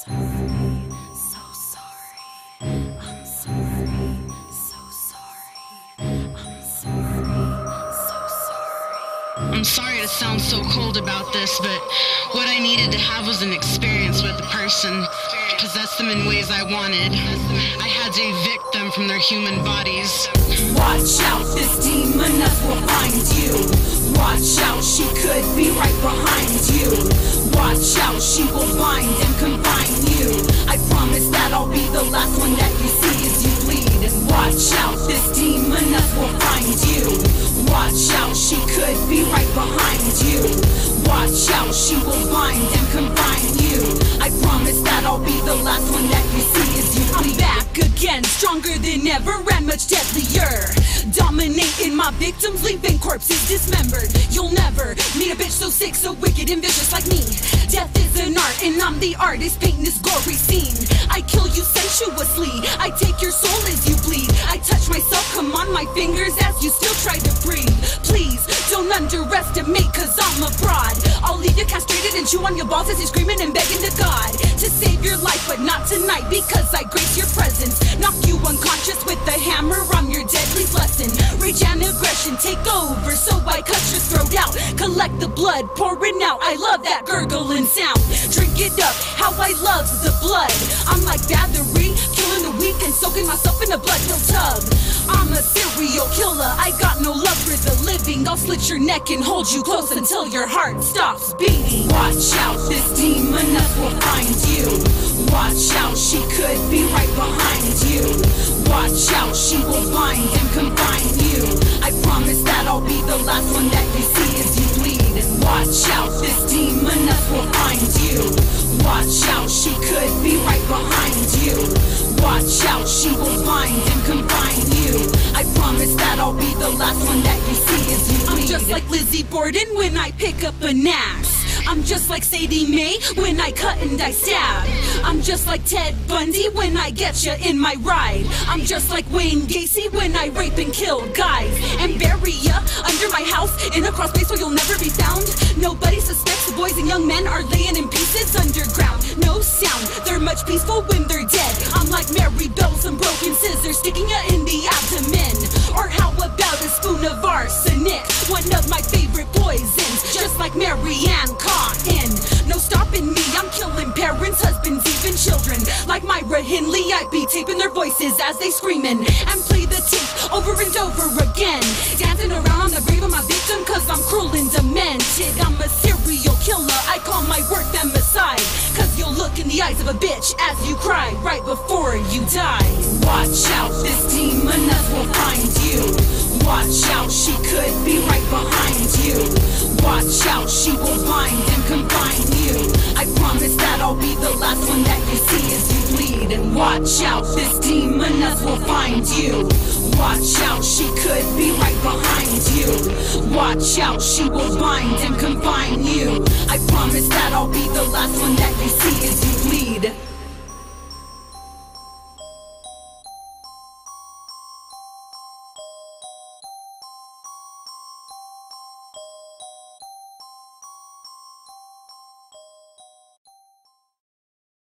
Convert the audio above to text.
sorry, so sorry. I'm sorry, so sorry. I'm sorry, so sorry. I'm sorry to sound so cold about this, but what I needed to have was an experience with the person. Possess them in ways I wanted. I had to evict them from their human bodies. Watch out, this demoness will find you. Watch out, she could be right behind you. Watch out, she will bind and confine you. I promise that I'll be the last one that you see as you bleed. Watch out, this demoness will find you. Watch out, she could be right behind you. Watch out, she will bind and confine you. I promise that I'll be the last one that you see as you bleed. I'm back again, stronger than ever and much deadlier. Dominating my victims, leaving corpses dismembered. You'll never meet a bitch so sick, so wicked and vicious like me. Death is an art and I'm the artist painting this gory scene. I kill you sensuously, I take your soul as you bleed. I touch myself, come on my fingers as you still try to breathe. Please, don't underestimate cause I'm a broad. I'll leave you castrated and chew on your balls as you're screaming and begging to God to save your life, but not tonight because I grace your presence. Knock you unconscious with the hammer, I'm your deadly lesson. Rage and aggression take over, so I cut your throat out. Collect the blood, pouring out, I love that gurgling sound. Drink it up, how I love the blood. I'm like battery, killing the weak and soaking myself in a blood-filled tub. I'm a serial killer, I got no love for the living. I'll slit your neck and hold you close until your heart stops beating. Watch out, this demoness will find you. Watch out, she could be right behind you. Watch out, she will bind and confine you. I promise that I'll be the last one that you see as you bleed. Watch out, this demoness will find you. Watch out, she could be right behind you. Watch out, she will bind and confine you. I promise that I'll be the last one that you see as you bleed. I'm just like Lizzie Borden when I pick up an axe. I'm just like Sadie Mae when I cut and I stab. I'm just like Ted Bundy when I get ya in my ride. I'm just like Wayne Gacy when I rape and kill guys and bury ya under my house in a crawl space where you'll never be found. Nobody suspects the boys and young men are laying in pieces underground. No sound, they're much peaceful when they're dead. I'm like Mary Bells and broken scissors sticking ya in the abdomen. Or how about a spoon of arsenic, one of my favorite poisons, just like Marianne Cotton. No stopping me, I'm killing parents, husbands, even children. Like Myra Hindley, I be taping their voices as they screaming and play the tape over and over again. Dancing around on the grave of my victim cause I'm cruel and demented. I'm a serial killer, I call my work femicide. Cause you'll look in the eyes of a bitch as you cry right before you die. Watch out, this demoness will find you. Watch out, she could be right behind you. Watch out, she will bind and confine you. I promise that I'll be the last one that you see as you bleed. And watch out, this demoness will find you. Watch out, she could be right behind you. Watch out, she will bind and confine you. I promise that I'll be the last one that you see as you bleed.